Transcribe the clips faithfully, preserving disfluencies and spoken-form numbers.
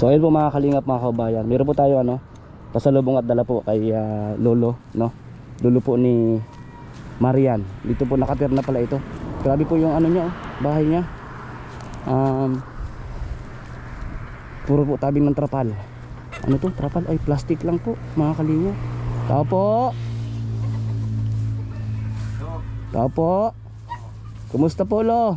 So ayun po mga kalingap, mga kabayan, meron po tayo ano, pasalubong at dala po kay uh, lolo, no? Lolo po ni Marian. Dito po nakatira na pala ito. Grabe po yung ano niya, oh, bahay niya. Um, puro po tabing ng trapal. Ano to? Trapal? Ay, plastic lang po mga kalingap. Tao po. Tao po. Kumusta po lo?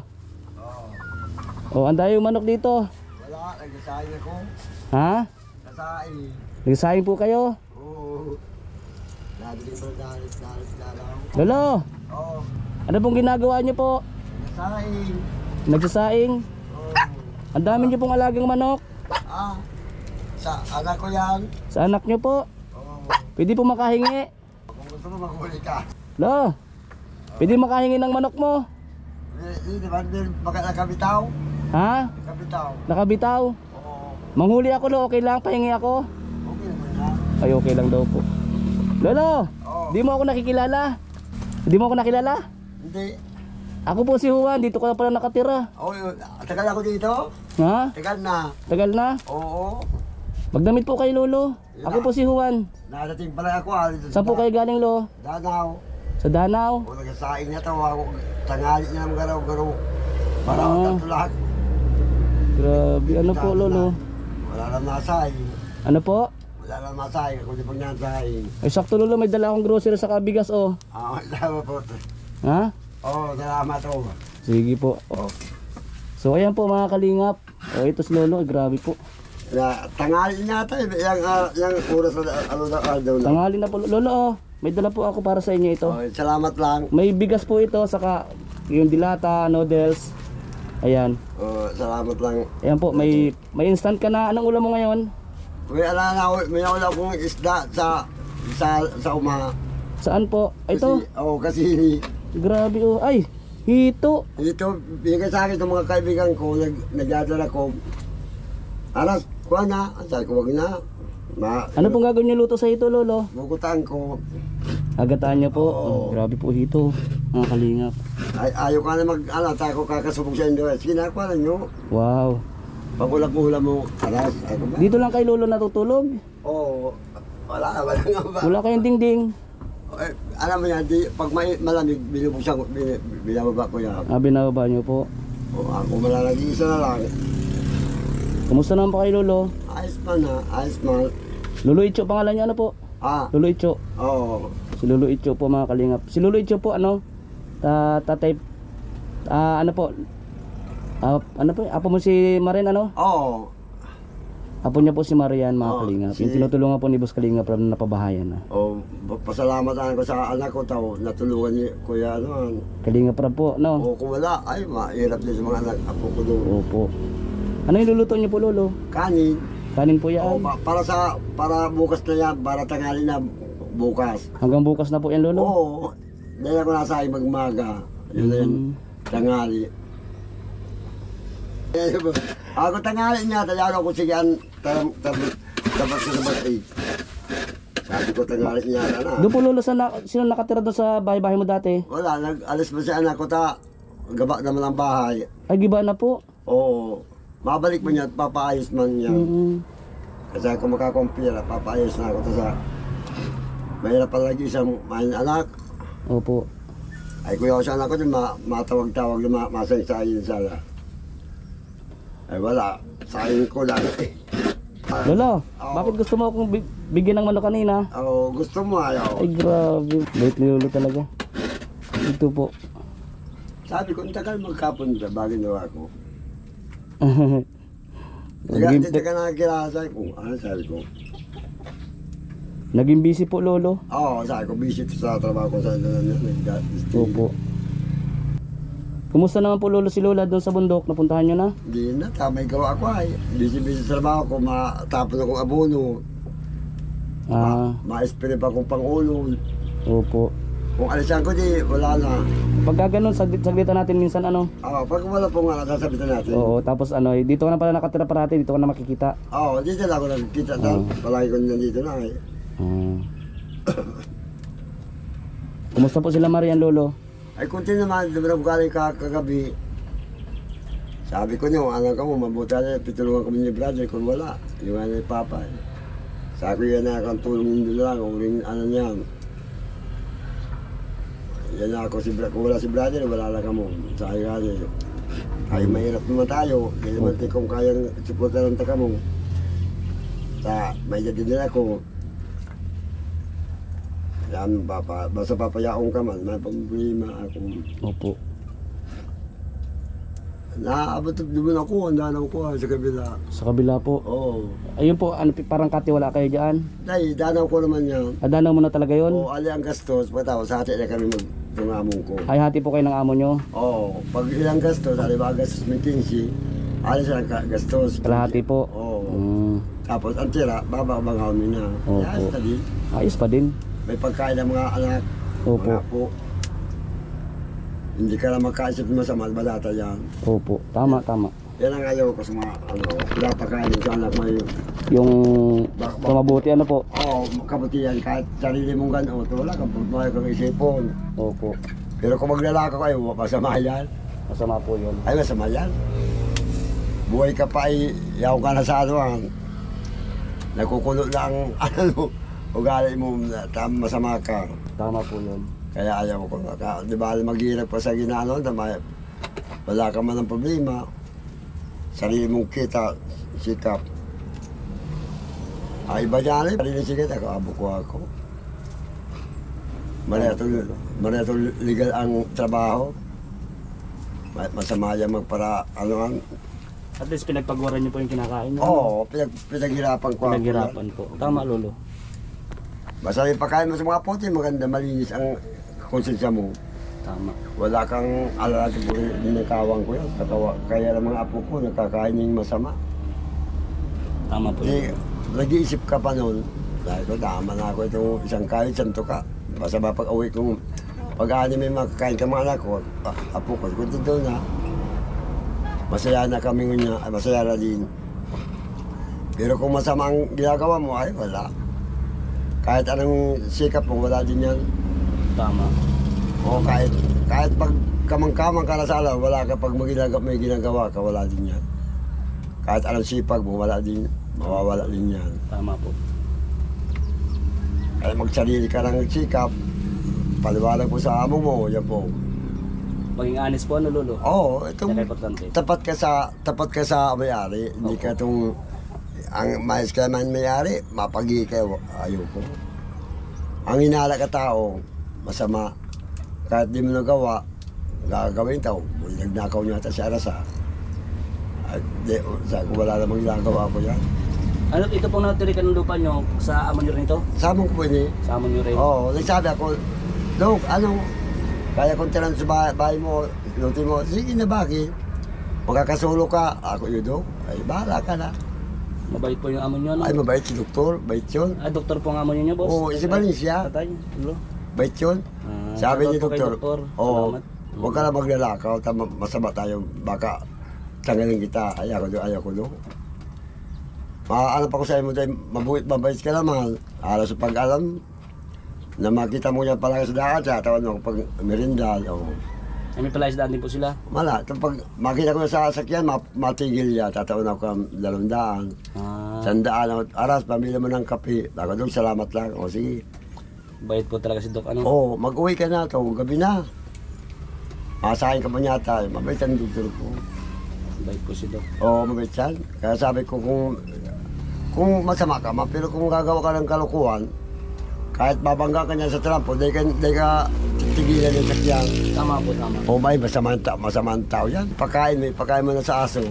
Oh, anday yung manok dito. Wala, nagsasayin ako. Ha? Nagsasayin. Nagsasayin po kayo? Oo. Nagsasayin po dalit, dalit, dalit. Lolo, Oo. ano pong ginagawa niyo po? Nagsasayin. Nagsasaing? Oo. Ang dami niyo pong alagang manok. Ah, sa anak ko yan. Sa anak niyo po. Oo. Pwede po makahingi. Kung gusto mo maghuli ka. Lo, pwede makahingi ng manok mo. Hindi naman din, baka nakabitaw. Ha? Nakabitaw. Nakabitaw. Oo. Manghuli ako lo, okay lang, pahingi ako. Okay naman yan. Ay, okay lang daw po. Lolo, Oo. di mo ako nakikilala. Di mo ako nakilala? Hindi. Ako po si Juan, dito ko na pala nakatira. Oo, yun. Tagal ako dito. Ha? Tagal na. Tagal na? Oo. Magdamit po kay Lolo. Ako po si Juan. Nadating pala ako. Ah, dito Saan po kayo galing lo? Danaw. Sa Danau. O nagsasaing na to. Ako, tangali niya ng garaw-garaw. Para Ah. ako tatulak. Grabe, ano po Lolo? Wala lang nasaing. Ano po? Wala lang nasaing. Kung di pag nasaing. Ay sakto Lolo, may dala akong grocery sa kabigas oh. Ah, salamat po. Ha? Oo, salamat po. Sige po. Oh. So ayan po mga kalingap. Oh, ito si Lolo, ay, grabe po. Na, tangali niya tayo. Yung, uh, yung oras na ano na ano na. Tanghali na po Lolo oh. May dala po ako para sa inyo ito. Oh, salamat lang. May bigas po ito, saka yung dilata, noodles. Ayan. Oh, salamat lang. Ayan po, may may instant ka na. Anong ulam mo ngayon? May ala na may wala akong isda sa sa sa uma. Saan po? Ay, ito. Kasi, oh, kasi Grabe oh. Ay, hito. ito bigay sa akin itong mga kaibigan ko, nag nagdadala ko. Aras, kuha na. Sabi ko, wag na. Ma, Ano pong gagawin niyo luto sa hito, Lolo? bukutan ko. Agataan niyo po. Oo. Oh, grabe po hito. Mga kalingap. Ay, ayaw ka na mag, ano, tayo ko kakasubog sa inyo. Sige na, kuha na nyo. Wow. Pag ulam-ulam mo, aras. Ay, ko ba? Dito lang kay Lolo natutulog? Oo. Wala, wala nga ba? Wala kayong dingding. Eh, alam mo yan, di, pag may malamig, binubuksan ko, bin, binababa ko yan. Ah, binababa niyo po. O, ako malalagi isa na lang. Kumusta naman po kay Lolo? Ayos man ha, ayos man. Lolo Icho pangalan niya ano po? Ah, Lolo Icho. oo. Si Lolo Icho po mga kalingap. Si Lolo Icho po ano? Ta tatay ah ano po? Ah, ano po? Apo mo si Marian ano? Oo. Apo niya po si Marian mga Oo, kalingap. si- Yung tinutulungan po ni Boss Kalingap na napabahayan na. O, pasalamat ko sa anak ko tao, natulungan niya, kuya, ano, Kalingap Rab po, no? o kung wala, ay, mahirap din sa mga anak, apo ko doon. Opo. Ano yung luluto niyo po, Lolo? Kanin, Kanin po o, yan. pa- para sa, para bukas na yan, para tangali na bukas. Hanggang bukas na po yan, Lolo? Oo, dahil ako nasa ay magmaga, yun na yun, Mm. tangali. Eh, ako tangali niya, tayo ako sige, an, tam, tam, tapat sa tapat eh. Sabi ko tangali niya na. Doon po, Lolo, sa na, sino nakatira doon sa bahay-bahay mo dati? Wala, nag-alis ba si anak ko ta, gaba naman ang bahay. Ay, giba na po. Oo, mabalik mo niya at papaayos man niya. Mm. Kasi ako makakompira, papaayos na ako ta sa... Mahirap pala lagi isang mahin anak. Opo. Ay kuya ko sa anak ko din, ma matawag-tawag na ma masang-sayin sana. Ay wala, sayin ko lang eh. Ah, Lolo, Oo. bakit gusto mo akong bi- bigyan ng manok kanina? Oo, gusto mo ayaw. Ay, grabe. Bait ni Lolo talaga. Ito po. Sabi ko, ang tagal magkapunta, bagay nawa ko. naging, Hindi ka nakakilala, sabi ko, ano sabi ko? naging busy po, Lolo. Oo, sabi ko, busy sa trabaho ko sa nag-stay. Opo. Kumusta naman po, Lolo, si Lola doon sa bundok? Napuntahan nyo na? Hindi na, tamay gawa ko ay. Busy-busy sa trabaho ko, matapon akong abono. Ah, Ma-spray pa akong pangulo. opo. Kung alisan ko di, wala na. Pagka ganun, saglit, saglitan natin minsan ano. Oo, pag wala po nga, nasasabitan natin. Oo, tapos ano, eh, dito ka na pala nakatira parati, dito ka na makikita. Oo, dito lang ako nagkita. Oo. Palagi ko nandito na eh. Ah. Kumusta po sila Marian, Lolo? Ay, kunti naman, naman ako galing ka- kagabi. Sabi ko niyo, anak ko mo, mabuti na pitulungan kami ni brother kung wala. Yung ano ni Papa. Eh. Sabi ko yan na akong tulong nyo lang, uling ano niyan. Yan na ako, si, kung wala si brother, wala lang kamo. Sabi nga niya, ay mahirap naman tayo. Hindi naman tayo kung kayang supportan ng taka mo. Sa may din nila ko. Yan, papa, basta papayaong ka man, may problema ako. Opo. Naabot naman ako, ang danaw ko ah, sa kabila. Sa kabila po. Oo. Ayun po, ano, parang katiwala kayo dyan. Dahil, danaw ko naman yan. Adanaw mo na talaga yun? Oo, ali ang gastos, pagkatapos sa atin na kami mag-tungamong ko. Ay, hati po kayo ng amo nyo. Oo, pag ilang gastos, ali ba gastos may quince, ali siya ang gastos. Kalahati po. Oo. Mm, Tapos ang tira, babang-bangaw niya. Opo. Yes, tadi. ayos pa din. May pagkain ng mga anak. Opo. Mga apo. Hindi ka lang magkaisip ng masama, balata yan. Opo. Tama, tama. Yan ang ayaw ko sa mga, ano, pinapakain sa anak mo yun. Yung Bak- bak- sa mabuti ano po. Oo, kabutihan, kahit sarili mong gano'n, wala kang pagbahay kang isipon. Opo. Pero kung maglalaka kayo, masama yan. Masama po yun. Ay, masama yan. Buhay ka pa ay, yaw ka na sa ano, ang nagkukulo na ang, ano, ugali mo, na tam- masama ka. Tama po yun. Kaya ayaw ko. Ka, di ba, maghirap pa sa ginano, na may, wala ka man ng problema. Sarili mong kita, sikap. Ay, iba dyan eh, sarili sikap, ako, abo ko ako. Mareto, mareto legal ang trabaho. Ma- Masama yan magpara, ano ang, At least pinagpagwaran niyo po yung kinakain niyo. oo, pinag, pinaghirapan ko. ako yan. Pinaghirapan po. Tama, lolo. Basta yung pagkain mo sa mga puti, maganda, malinis ang konsensya mo. Tama. Wala kang alala po ninakawang ko yan. Katawa, kaya lang mga apo ko, nakakain yung masama. Tama po Eh, yun. nag-iisip ka pa noon, dahil ko, tama na ako itong isang kain, santo ka. Basta ba pag uwi kong pag-aani may makakain ka mga anak ko, ah, apo ko, kung doon na, masaya na kami niya, ay masaya na din. Pero kung masama ang ginagawa mo, ay wala. Kahit anong sikap mo, wala din yan. Tama. O kahit, kahit pag kamang-kamang ka na sa alam, wala ka pag may ginagawa, may ginagawa ka, wala din yan. Kahit anong sipag mo, wala din, mawawala din yan. Tama po. Kaya magsarili ka ng sikap, paliwanag mo sa amo mo, yan po. Maging honest po ano, lolo? Oo, itong Napaka-importante. tapat ka sa, tapat ka sa may-ari, hindi ka itong, ang mais ka man may-ari, mapagi kayo, ayoko. Ang hinala ka tao, masama. Kahit di mo nagawa, gagawin tao. Nagnakaw niya ata si Arasa. At di, sabi ko wala namang ginagawa ko yan. Ano, ito pong natirikan ng lupa nyo sa amo nyo rin ito? Sabong ko po ini. Sa amo nyo rin? Oo, nagsabi ako, Dok, ano, kaya kung tinan sa bahay, bahay mo, luti mo, sige na bakit? Magkakasulo ka, ako yun, Dok. Ay, bahala ka na. Mabait po yung amo nyo, no? Ay, mabait si doktor, bait yun. Ah, doktor po ang amo nyo, boss? Oo, isa ba rin siya? Tatay, lolo. Bait yun. Ah, Sabi shoutout ni po kay doktor, doktor. oo, Salamat. huwag ka lang maglalakaw, tama, masama tayo, baka tanggalin kita, ayaw ko doon, ayaw ko doon. Maaalam pa ko sa iyo, dahil mabuit, mabait ka naman, alas sa pag-alam, na makita mo yan pala sa daan, sa tawad mo pag merindal, o. Ay, may palaisdaan din po sila. Mala, pag makita ko sa sasakyan, ma- matigil yan, tatawad ako ng dalawang daan, Ah, sandaan, aras, pamili mo ng kape, baka doon, salamat lang, o sige. bait po talaga si Doc, ano? Oo, mag-uwi ka na to, gabi na. Masahin ka pa nyata, eh. Mabait ang doktor ko. Bait po si Doc. Oo, mabait yan. Kaya sabi ko kung kung masama ka, ma, pero kung gagawa ka ng kalukuhan, kahit babangga ka niya sa trampo, di ka, di ka tigilan yung sakyan. Tama po, tama. O may masama ang tao, masama ang tao yan. Pakain, may pakain mo na sa aso.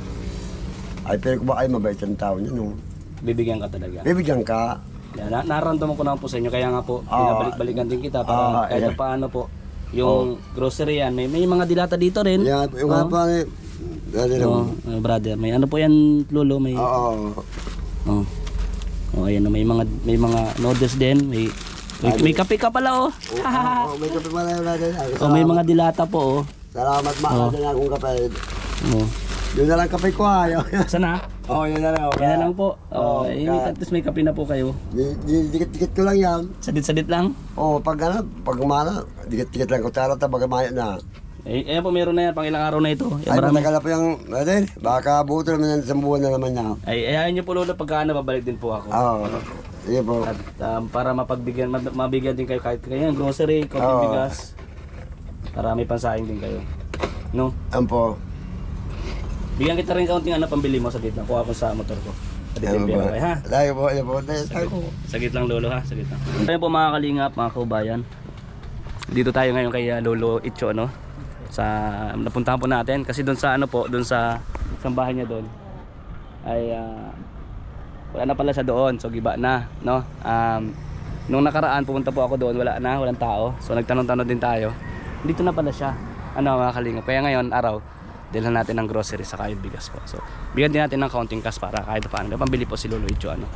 Ay, pero kung ba ay mabait ang tao niya, no? Bibigyan ka talaga. Bibigyan ka. Yan, na naramdaman ko naman po sa inyo, kaya nga po, Ah. pinabalik-balikan din kita para Ah, kahit yeah. pa paano po, yung grocery yan, may, may mga dilata dito rin. Yan, yung mga Oo. pa, eh, dali lang. Oo, uh, brother, may ano po yan, lolo, may Oo. oh. Oh, ayan, may mga may mga noodles din, may may, may kape ka pala oh. Oo, may kape pala yung natin. Ay, Oh, may mga dilata po oh. Salamat, mahal din akong kape. Oh. Yun na lang kape ko ha. Sana? Oo, yun na lang. Yan na lang po. Oh, Oo, eh, ka- may, at least may kape na po kayo. Di- di- Dikit-dikit ko lang yan. Sadit-sadit lang. Oo, pag ano, pag umana, dikit-dikit lang ko. Tara, tabag maya na. Eh, ayan po, meron na yan. Pang ilang araw na ito. Yan, Ay, marami. matagal na po yung, ano, baka buto naman ng isang buwan na naman niya. Ay, ayahin niyo po lolo, pagka nababalik din po ako. Oo, sige po. At um, para mapagbigyan, mab- mabigyan din kayo kahit kayo, grocery, coffee, Oo. bigas. Para may pansahing din kayo. No? Ano po? Bigyan kita rin kaunting ano pambili mo sa gitna. Kuha ko sa motor ko. Ano Aditin po? okay, ha? Tayo po, ano po, tayo tayo po. Sagit lang lolo ha, sagit lang. Ayun po mga kalingap, mga kaubayan. Dito tayo ngayon kay uh, Lolo Itcho, no? Sa napuntahan po natin kasi doon sa ano po, doon sa isang bahay niya doon ay uh, wala na pala siya doon, so giba na, no? Um, nung nakaraan pumunta po ako doon, wala na, walang tao. So nagtanong-tanong din tayo. Dito na pala siya. Ano mga kalingap. Kaya ngayon araw dalhan natin ng grocery sa kayo bigas po. So, bigyan din natin ng counting cash para kahit paano. May pambili po si Lolo Itcho, ano.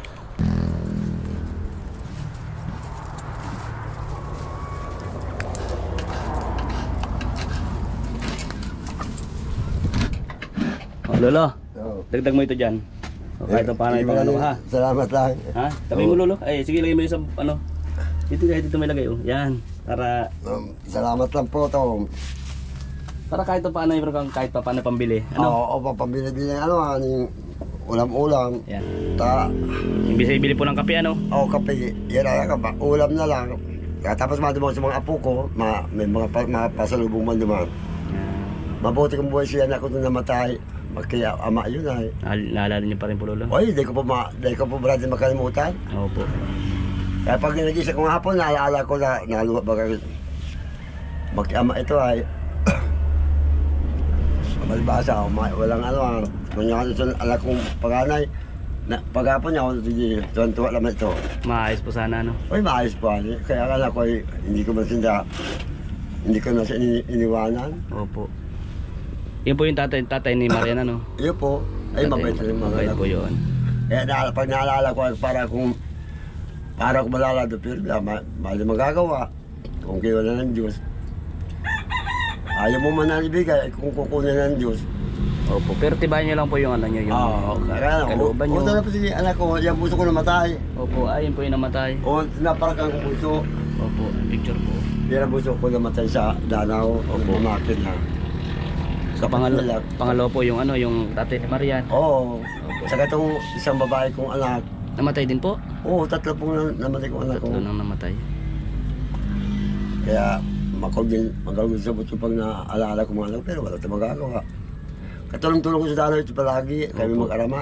Oh, Lolo, Oo. dagdag mo ito dyan. O, kahit paano ipang ano ha. Salamat lang. Ha? Tabi mo Lolo. Ay, sige lagay mo yung sa ano. Dito kahit dito may lagay oh. Yan. Para Um, salamat lang po, Tom. para kahit paano meron kang kahit paano pambili. Ano? Oo, o pambili-bili ng ano, ano yung ulam-ulam. Yan. Ta, Imbis ay bili po ng kape ano. o kape, yan na lang, ba, ulam na lang. Kaya tapos madumang sa mga apo ko, ma, may mga, pa, mga pasalubong man dumaan. Mabuti kong buhay siya na ako nung namatay. Kaya ama yun ay. Nal- Naalala niyo pa rin po Lolo? Oy, di ko po ma, di ko po brad makalimutan. Opo. Kaya pag nag-isa ko nga hapon, naalaala ko na naluwa baga mag-ama ito ay malbasa, walang ano, kunya ko sa anak kong panganay. Na, paghapon niya ako, tuwan-tuwa naman ito. Maayos po sana ano. Oy, maayos po. Ani. Kaya akala ko ay hindi ko man sinda, hindi ko na siya ini- iniwanan. Opo. Yun po yung tatay, tatay ni Marian ano. Iyo po, ay Tatay- mabait na yung mga Mabait anak. po yun. Kaya na, pag naalala ko, ay para kung para kung malalado, pero ma, ma, mali magagawa. Kung kayo na ng Diyos. Ayaw mo man na ibigay, kung kukunin ng Diyos. Opo. Pero tibayan niyo lang po yung ano niyo, yung Oo, kaya ano, kalooban niyo. kung na po si anak ko, yung puso ko namatay. Opo, ayun po yung namatay. O naparakan ko puso, Opo, picture po. yan ang puso ko namatay sa Danao, o bumakit na. Sa pangalo, pangalo po yung ano, yung tatay ni Marian. Oo, sa katong isang babae kong anak, Namatay din po. oo, tatlo pong nam- namatay kong anak ko. Tatlo nang namatay. Kaya makagin, magaling sa buto pag naaalala ko mga anak, pero wala tayong magagawa. Katulong-tulong ko sa Danao ito palagi, kami Opo. mag-arama.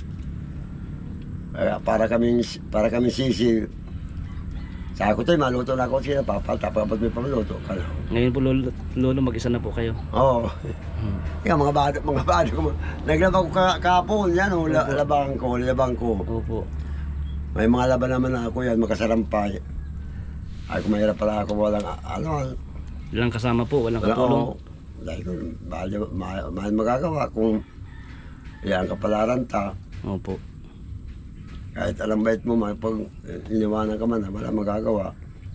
Kaya para kaming, para kaming sisi. Sa ako tayo, maluto na ako sila, papa, tapos may pamaluto ka na. Ngayon po lolo, lolo mag-isa na po kayo. Oo. Hmm. Kaya mga bado, mga bado ko, naglaba ko ka, kahapon, yan o, la, labang ko, labang ko. Opo. May mga laban naman na ako yan, makasarampay. Ay, kung mahirap pala ako, walang, ano, Walang kasama po, walang wala, katulong. oo. Dahil ko, mahal, mahal, mahal magagawa kung yan kapalaran ta. Opo. Kahit alam bait mo, man, pag iniwanan ka man, wala magagawa.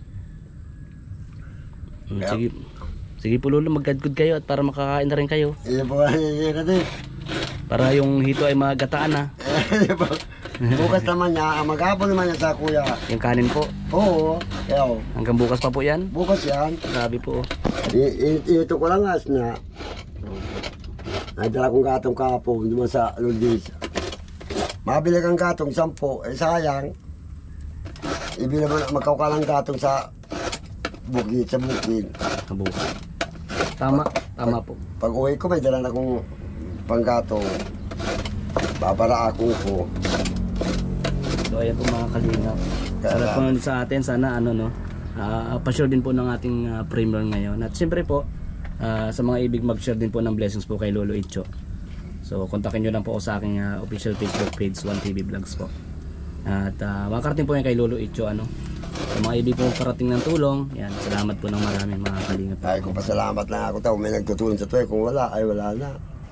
Hmm, Kaya- Sige. Sige po lolo, mag-good kayo at para makakain na rin kayo. Iyan po, iyan natin. Para yung hito ay magataan na. Iyan po. Bukas naman niya, ang maghapon naman niya sa kuya. Yung kanin po. Oo, kaya o, Hanggang bukas pa po yan. bukas yan. Grabe po. I- i- Ito ko lang as na. Nadala kong gatong kahapon, duman sa Lourdes. Mabili kang gatong sampo, eh sayang. Ibili mo na magkaukalang gatong sa bukid, sa bukid. Bukas. Tama. Tama po. Pag uwi ko, may dala na akong panggatong. Babara ako ko. So ayan po mga kalingap. Kaya- Sarap po nun sa atin. Sana ano no. Uh, pa-share din po ng ating uh, premiere ngayon. At siyempre po, ah, sa mga ibig mag-share din po ng blessings po kay Lolo Itcho. So kontakin nyo lang po ako sa aking ah, official Facebook page, one T V Vlogs po. At uh, makarating po yan kay Lolo Itcho ano. Sa mga ibig po parating ng tulong, yan, salamat po ng marami mga kalingap. Ay, kung pasalamat lang ako tao, may nagtutulong sa tuwi. Kung wala, ay wala na.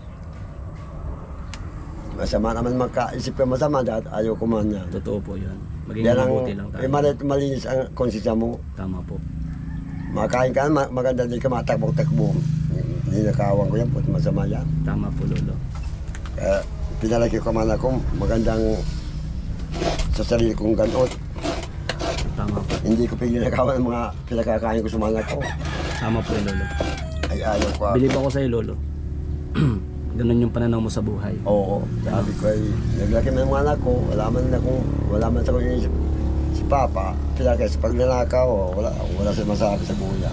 Masama naman magkaisip ka masama, dahil ayaw ko man yan. Totoo po yun. Maging Yan ang, mabuti lang tayo. eh, malit, malinis ang konsensya mo. Tama po. Makain ka, ma- maganda din ka, matakbo-takbo. Ninakawan ko yan, puti masama yan. Tama po Lolo. Kaya pinalaki ko man ako, magandang sa sarili kong ganot. Tama po. Hindi ko pinakawan ng mga pinakakain ko sa mga anak ko. Tama po Lolo. Ay, ayaw ko. Bilib ako sa'yo, Lolo. Ganun yung pananaw mo sa buhay. Oo, sabi ko ay, naglaki ng mga anak ko, wala man na kung, wala man sa kung si, si Papa, sila kasi pag nanakaw, oh, wala, wala siya masabi sa kuya.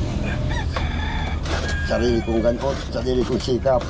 Sarili kong ganot, sarili kong sikap.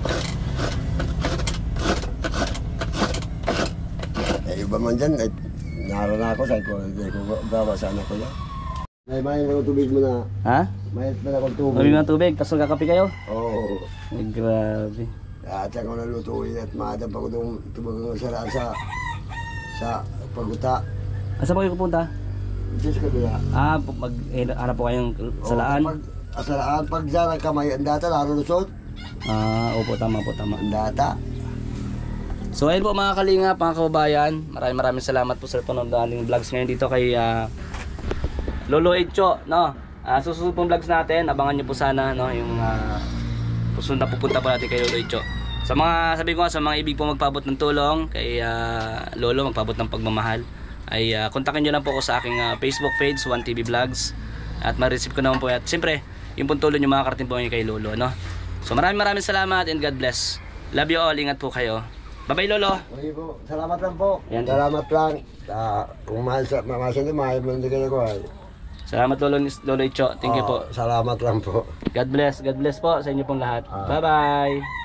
Eh, iba man dyan, eh, narana ako, sabi ko, hindi ko gawa sa anak ko yan. May mahin akong tubig mo na, Ha? mahin na akong tubig. Mabi ng tubig, tapos magkakape kayo? Oo. Ay, grabe. At ako nalutuin at maadam pa ko nung tumagang saraan sa sa paguta. Asa po kayo pupunta? Diyos ka kaya. Ah, pu- mag eh, hanap po kayong salaan? Pag, asalaan, pag dyan ang kamay, ang data, laro lusot. Ah, opo, tama po, tama. Ang data. So ayun po mga kalingap, mga kababayan, maraming maraming salamat po sa panonood ng ating vlogs ngayon dito kay ah, Lolo Echo, no. Ah, susunod pong vlogs natin, abangan niyo po sana no yung uh, susunod na pupunta po natin kay Lolo Echo. Sa mga sabi ko nga sa mga ibig po magpaabot ng tulong kay ah, Lolo, magpaabot ng pagmamahal ay uh, kontakin niyo lang po ako sa aking ah, Facebook page, one T V Vlogs at ma-receive ko naman po at siyempre yung pong tulong niyo makakarating po ngayon kay Lolo, no. So maraming maraming salamat and God bless. Love you all, ingat po kayo. Bye-bye, Lolo. Okay po, salamat lang po. Yan. Salamat lang. Uh, kung mahal sa mahal sa mahal mo hindi kayo ko ay. Salamat Lolo, Lolo Icho. Thank you po. Salamat lang po. God bless. God bless po sa inyo pong lahat. Ah. Bye-bye.